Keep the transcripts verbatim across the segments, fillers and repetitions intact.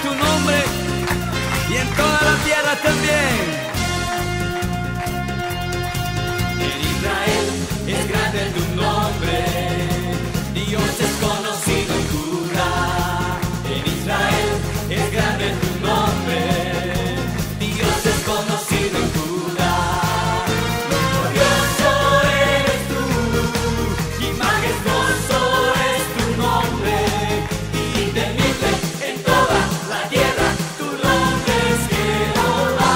tu nombre y en toda la tierra también. En Israel es grande tu nombre, Dios es conocido en Judá. En Israel es grande tu nombre, Dios es conocido en Judá. Glorioso eres tú y majestuoso es tu nombre, y temible en toda la tierra, tu nombre es Jehová.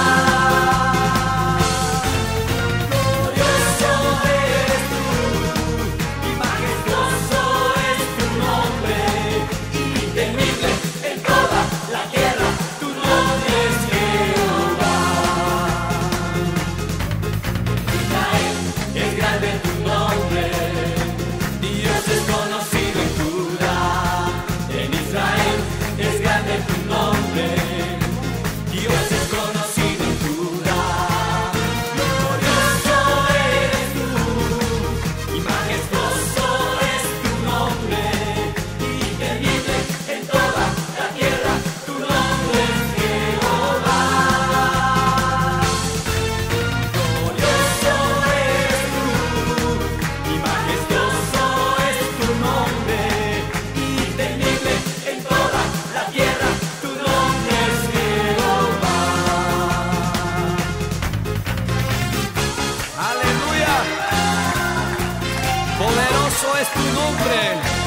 Glorioso eres tú y majestuoso es tu nombre, y temible en toda la tierra, tu nombre es Jehová. Israel es grande tu nombre, Dios es conocido en Judá. En Israel es grande tu nombre, Dios es conocido en Judá. Glorioso eres tú y majestuoso es tu nombre, y temible en toda la tierra, tu nombre es Jehová. Glorioso eres tú y majestuoso es tu nombre, y temible en toda la tierra, tu nombre es Jehová. Aleluya. Poderoso es tu nombre.